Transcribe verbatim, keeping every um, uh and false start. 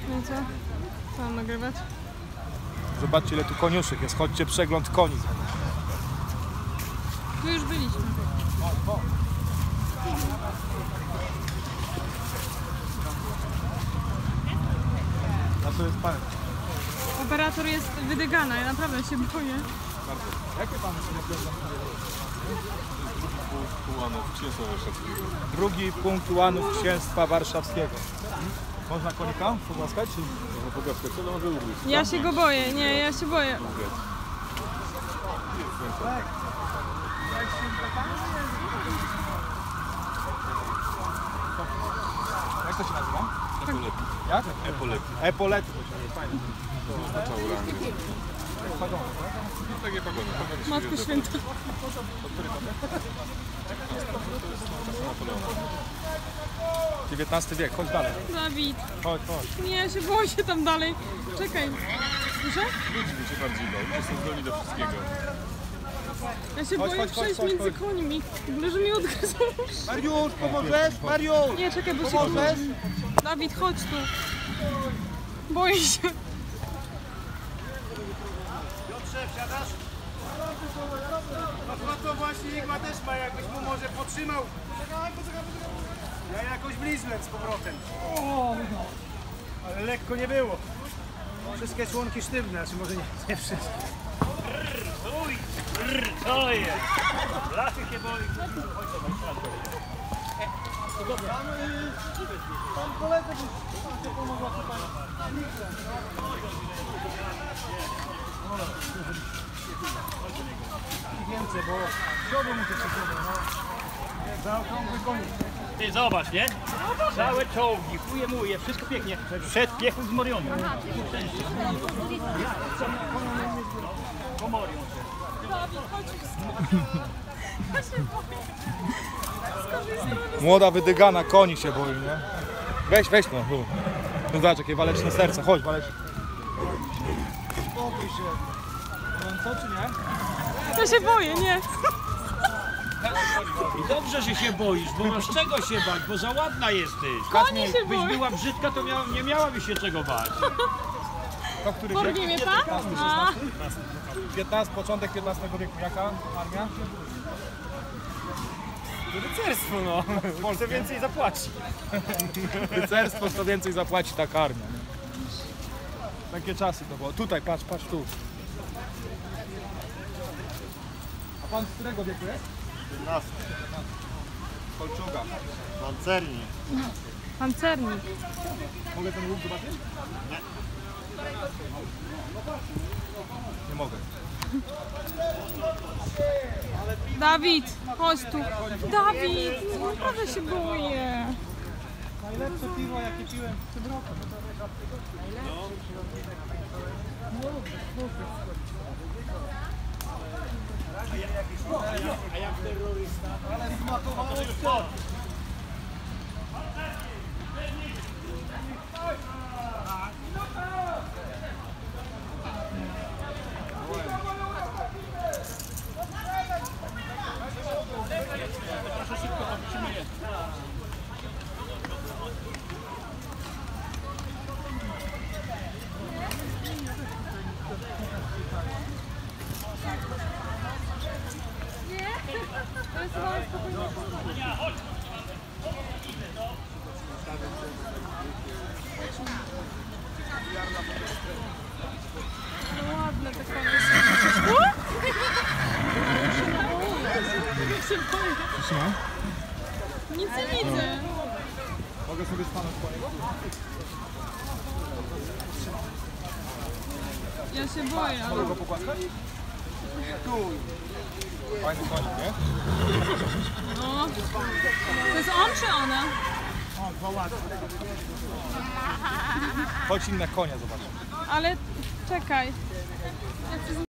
No i co? Co mam nagrywać? Zobaczcie, ile tu koniuszek jest. Chodźcie, przegląd koni. Tu już byliśmy. A to jest pan. Operator jest wydygana, ja naprawdę się boję. Bardzo. Jakie pany sobie oglądam? Drugi punkt łanów księstwa warszawskiego. Można konika pogłaskać? Czy... Można pogłaskać, co to może ugryźć? Ja się go boję, nie, ja się boję. Jak to się nazywa? Epolety. Jak? Epolety. Epolety to się nazywa. Fajne. To oznaczało rangę. Takie pagony. Matko Święta. dziewiętnasty wiek, chodź dalej. Dawid. Chodź, chodź. Nie, ja się boję się tam dalej. Czekaj. Słyszę? Ludzi by się bardziej bał. Ludzie są zdolni do wszystkiego. Ja się Chodź, boję chodź, przejść chodź, między chodź. końmi. W ogóle, że mi odgryzą. Mariusz, pomożesz? Mariusz! Nie, czekaj, bo się... Pomożesz? Dawid, chodź tu. Boję się. Piotrze, wsiadasz? No to właśnie Igma też ma, jakbyś mu może potrzymał. Ja jakoś blizłem z powrotem. Ale lekko nie było. Wszystkie członki sztywne, czy może nie, nie wszystkie. Uj, to jest. Lachy się boi. Pan koledzy by pomogła tutaj. Więcej, bo przodu mu to przychodzą, no. Za okrągły konik. Ty zobacz, nie? Całe czołgi, chuje muje, wszystko pięknie. Przed piechą z Morionu. Komorią. Młoda wydygana, koni się boi, nie? Weź, weź no. Tu. Tu zobacz, jakie waleczne serce. Chodź, waleczne. Spokój się. No co, czy nie? Ja się boję, nie. I dobrze, że się boisz, bo masz czego się bać, bo za ładna jesteś. Koni się Byś boję. była brzydka, to miała, nie miałabyś się czego bać. To który wiek? Porwie mnie ta? A, piętnasty, początek piętnastego wieku. Jaka armia? Rycerstwo, no. Polsce więcej zapłaci. Rycerstwo, kto więcej zapłaci, taka armia. Nie? Takie czasy to było. Tutaj, patrz, patrz tu. A pan z którego wieku jest? piętnasty. Kolczuga. Pancerni. pancernik. Mogę ten łuk zobaczyć? Nie. Nie mogę. Dawid, chodź tu. Dawid, naprawdę się boję. Najlepsze piwo, jakie piłem przed rokiem. A jak terrorysta? Ale smakowało sport. No ładne te konie są. Ja się boję. Nic nie widzę. Mogę sobie stanąć po niego? Ja się boję, ale... Mogę go pogłaskać? Tu. Fajny konik, nie? No. To jest on czy ona? O, dwa ładne. Chodź inne konie, zobacz. Ale czekaj. Ja